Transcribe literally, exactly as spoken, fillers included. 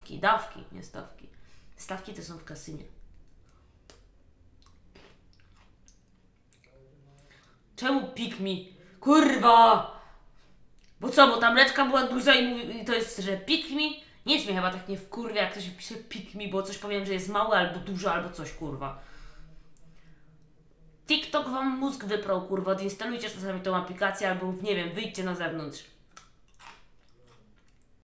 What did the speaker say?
Stawki, dawki, nie stawki. Stawki to są w kasynie. Czemu pick me? Kurwa! Bo co, bo ta mleczka była duża i, mówi, i to jest, że pick me? Nic mnie chyba tak nie wkurwia, jak ktoś pisze pick me, bo coś powiem, że jest małe albo duże, albo coś, kurwa. TikTok wam mózg wyprał, kurwa, odinstalujcie czasami tą aplikację, albo nie wiem, wyjdźcie na zewnątrz.